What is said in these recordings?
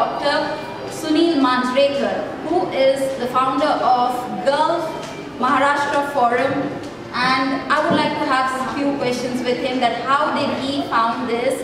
Dr. Sunil Manjrekar, who is the founder of Gulf Maharashtra Forum, and I would like to have a few questions with him that how did he found this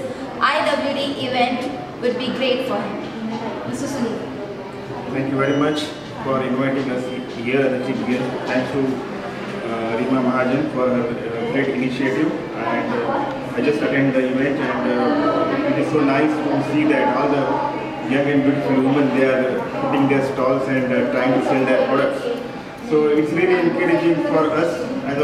IWD event would be great for him. Mr. Sunil. Thank you very much for inviting us here as a chief guest. Thanks to Reema Mahajan for her great initiative, and I just attended the event, and it is so nice to see that all the young and beautiful women, they are putting their stalls and trying to sell their products. So it's really encouraging for us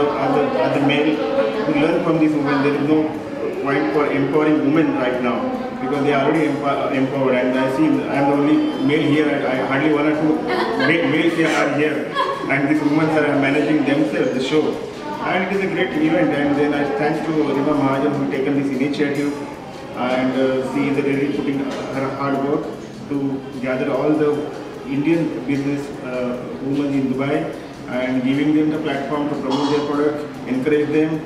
as a male to learn from these women. There is no point for empowering women right now because they are already empowered, and I see I am the only male here. I hardly one or two males here are here, and these women are managing themselves the show, and it is a great event. And then I thanks to Reema Mahajan who taken this initiative, and she is really putting her hard work to gather all the Indian business women in Dubai and giving them the platform to promote their product, encourage them,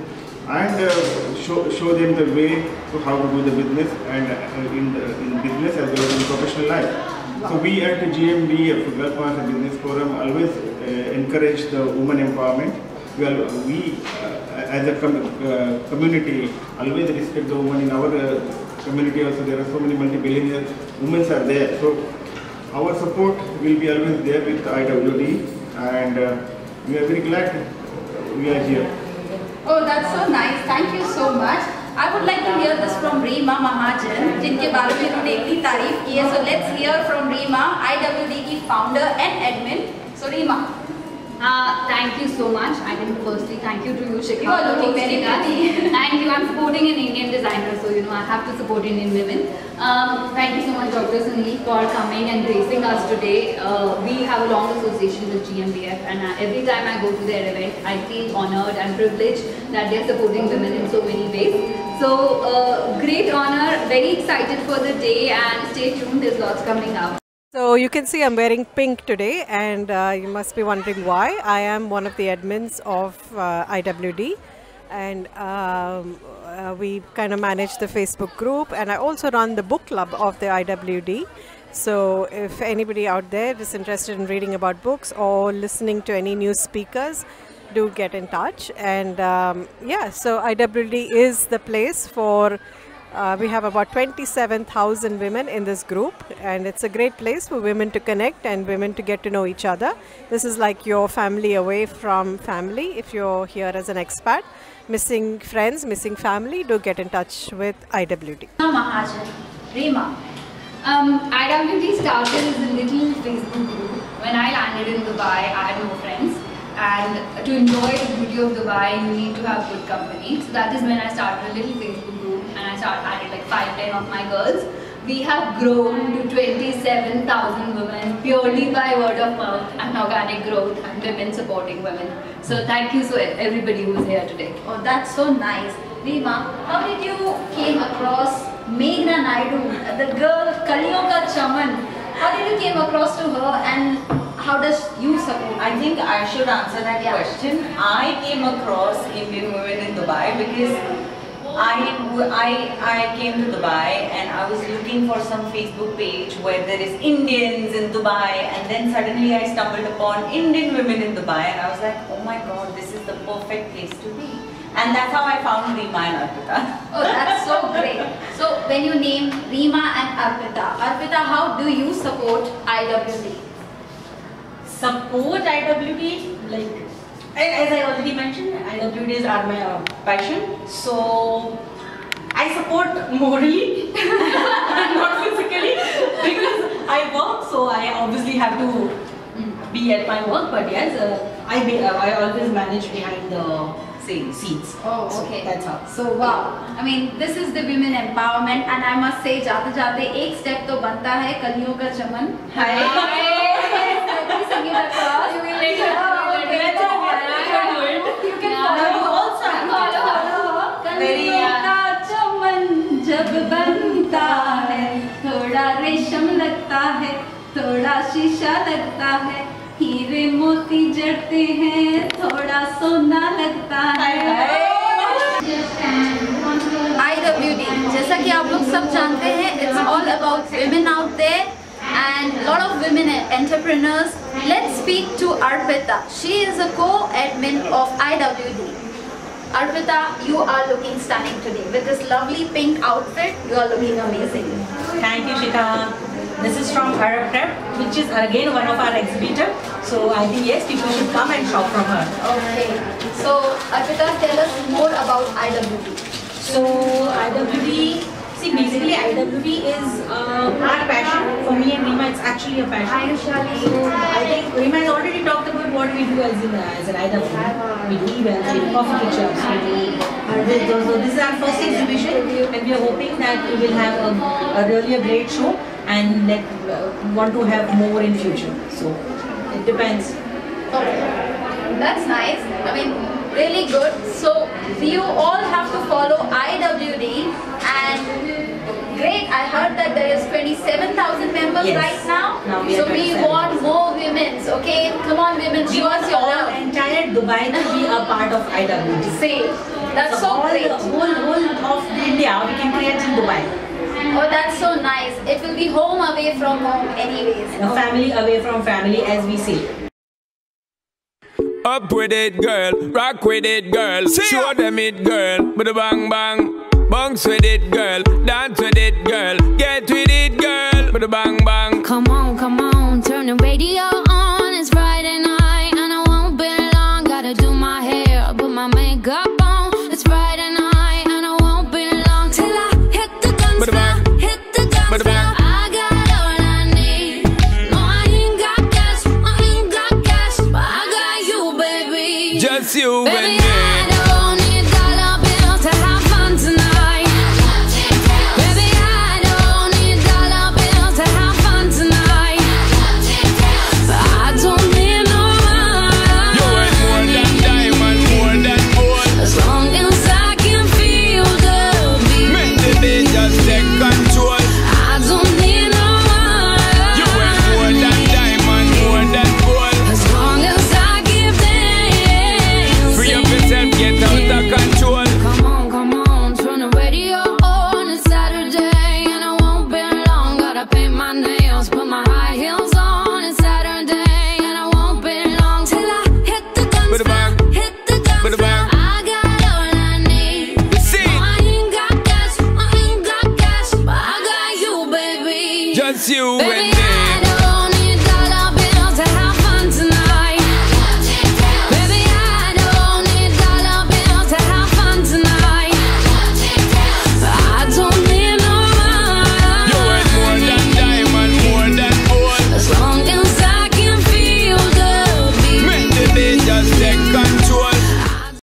and show them the way to how to do the business and in business as well as in professional life. So we at the GMBF, Gulf Maharashtra Business Forum, always encourage the women empowerment. We as a community always respect the women in our community. Also, there are so many multi-billionaire women are there. So our support will be always there with IWD, and we are very glad we are here. Oh, that's so nice. Thank you so much. I would like to hear this from Reema Mahajan, जिनके बारे में उन्होंने इतनी तारीफ की है. So let's hear from Reema, IWD की founder and admin. So Reema. Thank you so much. I think firstly thank you to you, Shikha. You are looking very pretty. And I'm supporting an Indian designer, so I have to support Indian women. Thank you so much, Dr. Sunil, for coming and gracing us today. We have a long association with GMBF, and every time I go to their event, I feel honored and privileged that they are supporting women in so many ways. So great honor, very excited for the day, and stay tuned. There's lots coming up. So you can see I'm wearing pink today, and you must be wondering why. I am one of the admins of IWD, and we kind of manage the Facebook group, and I also run the book club of the IWD. So if anybody out there is interested in reading about books or listening to any new speakers, do get in touch. And yeah, so IWD is the place for we have about 27,000 women in this group, and it's a great place for women to connect and women to get to know each other. This is like your family away from family. If you're here as an expat, missing friends, missing family, do get in touch with IWD. Mahajan, Reema. IWD started as a little Facebook group. When I landed in Dubai, I had no friends. And to enjoy the beauty of Dubai, you need to have good company. So that is when I started a little Facebook group, and I added like 5-10 of my girls. We have grown to 27,000 women purely by word of mouth and organic growth and women supporting women. So thank you to everybody who is here today. Oh, that's so nice. Reema, how did you came across Meghna Naidu, the girl Kaliyon Ka Chaman? How did you came across to her, and how does you support? I think I should answer that question. I came across Indian women in Dubai because I came to Dubai and I was looking for some Facebook page where there is Indians in Dubai, and then suddenly I stumbled upon Indian women in Dubai, and I was like, oh my god, this is the perfect place to be. And that's how I found Reema and Arpita. Oh, that's so great. So when you name Reema and Arpita, how do you support IWD? Support IWD, like, as I already mentioned, IWDs are my passion. So I support morally, not physically, because I work, so I obviously have to be at my work. But yes, I always manage behind the seats. Oh, so okay. That's how. So wow, I mean, this is the women empowerment, and I must say, जाते जाते एक step तो बनता है कलियों का चमन. Please sing it across. You will later. You can follow. कलियों का चमन जब बनता है, थोड़ा रेशम लगता है, थोड़ा शीशा लगता है, हीरे मोती जड़ते हैं, थोड़ा सोना लगता है. IWD, जैसा कि आप लोग सब जानते हैं, it's all about women out there and a lot of women entrepreneurs. Let's speak to Arpita. She is a co-admin of IWD. Arpita, you are looking stunning today. With this lovely pink outfit, you are looking amazing. Thank you, Shika. This is from Arab Prep, which is again one of our exhibitors. So I think yes, people should come and shop from her. Okay. So Arpita, tell us more about IWD. So IWD, see basically IWD is our passion. For me and Rima, it's actually a passion. Hi, Shali. So I think Rima has already talked about what we do as an IWD. We do events, we do coffee kitchens, so this is our first exhibition, and we are hoping that we will have a really a great show and want to have more in future. So it depends. Okay. That's nice. I mean, really good. So you all have to follow IWD, and great. I heard that there is 27,000 members right now. So we want more women. Okay, come on, women, show us your love. Entire Dubai to be a part of IWD. See, that's so great. The whole of India we can create in Dubai. Oh, that's so nice. It will be home away from home anyways. Family away from family, as we say. Up with it, girl. Rock with it, girl. Show them it, girl. With a bang bang. Bounce with it, girl. Dance with it, girl. Get with it, girl. With a bang bang. Come on, turn the radio on. It's Friday night and I won't be long. Gotta do my hair, put my makeup on. It's Friday night and I won't be long till I hit the guns now. Hit the guns now. I got all I need. No, I ain't got cash, but I got you, baby. Just you Baby, and me.